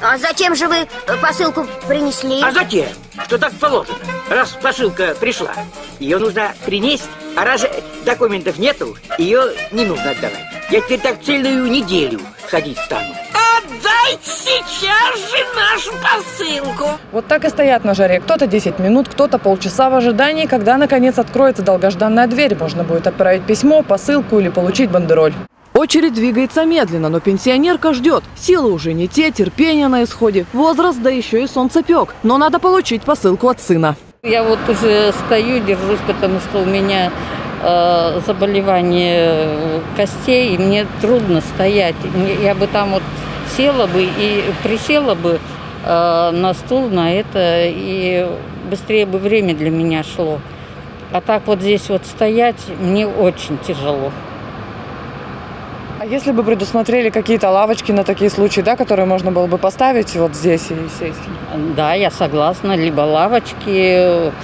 А зачем же вы посылку принесли? А затем, что так положено. Раз посылка пришла, ее нужно принести. А раз документов нету, ее не нужно отдавать. Я теперь так целую неделю ходить стану. Отдайте сейчас же нашу посылку. Вот так и стоят на жаре. Кто-то 10 минут, кто-то полчаса в ожидании, когда наконец откроется долгожданная дверь. Можно будет отправить письмо, посылку или получить бандероль. Очередь двигается медленно, но пенсионерка ждет. Силы уже не те, терпение на исходе, возраст, да еще и солнцепек. Но надо получить посылку от сына. Я вот уже стою, держусь, потому что у меня заболевание костей, и мне трудно стоять. Я бы там вот села бы и присела бы на стул на это, и быстрее бы время для меня шло. А так вот здесь вот стоять мне очень тяжело. А если бы предусмотрели какие-то лавочки на такие случаи, да, которые можно было бы поставить вот здесь и сесть? Да, я согласна. Либо лавочки,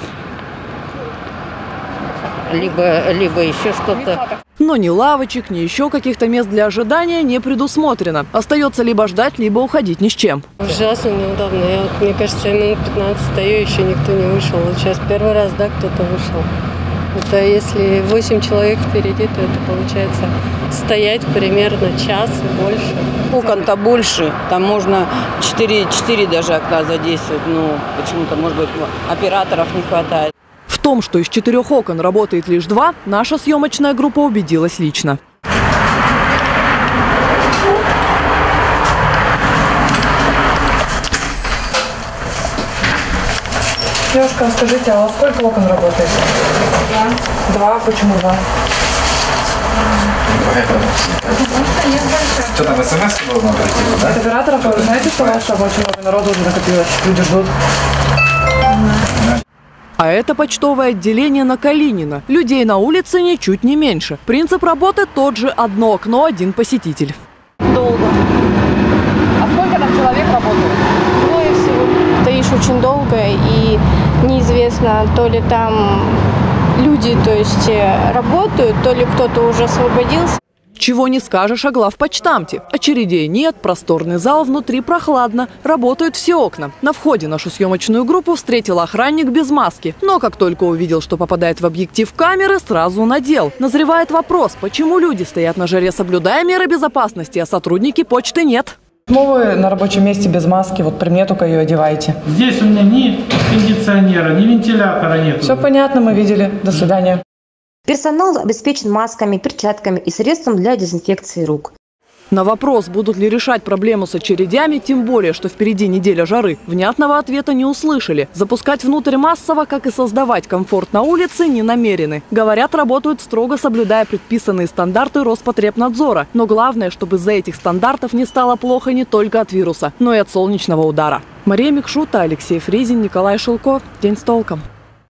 либо еще что-то. Но ни лавочек, ни еще каких-то мест для ожидания не предусмотрено. Остается либо ждать, либо уходить ни с чем. Ужасно неудобно. Мне кажется, я минут 15 стою, еще никто не вышел. Вот сейчас первый раз, да, кто-то вышел. Это если 8 человек впереди, то это получается стоять примерно час и больше. Окон-то больше, там можно 4 даже окна задействовать, но почему-то, может быть, операторов не хватает. В том, что из 4 окон работает лишь 2, наша съемочная группа убедилась лично. Девушка, скажите, а сколько окон работает? 2. Почему 2? Что там, смс должна прийти, да? От операторов, вы знаете, что ваша очень много народу уже накопилось? Люди ждут. А это почтовое отделение на Калинина. Людей на улице ничуть не меньше. Принцип работы тот же: одно окно, один посетитель. Долго. А сколько там человек работает? Двое всего. Стоишь очень долго, и неизвестно, то ли там люди, то есть работают, то ли кто-то уже освободился. Чего не скажешь о главпочтамте. Очередей нет, просторный зал, внутри прохладно, работают все окна. На входе нашу съемочную группу встретил охранник без маски. Но как только увидел, что попадает в объектив камеры, сразу надел. Назревает вопрос, почему люди стоят на жаре, соблюдая меры безопасности, а сотрудники почты нет. Почему вы на рабочем месте без маски? Вот при мне только ее одеваете. Здесь у меня ни кондиционера, ни вентилятора нет. Все понятно, мы видели. До свидания. Персонал обеспечен масками, перчатками и средством для дезинфекции рук. На вопрос, будут ли решать проблему с очередями, тем более, что впереди неделя жары, внятного ответа не услышали. Запускать внутрь массово, как и создавать комфорт на улице, не намерены. Говорят, работают строго, соблюдая предписанные стандарты Роспотребнадзора. Но главное, чтобы из-за этих стандартов не стало плохо не только от вируса, но и от солнечного удара. Мария Микшута, Алексей Фризин, Николай Шилко. День с толком.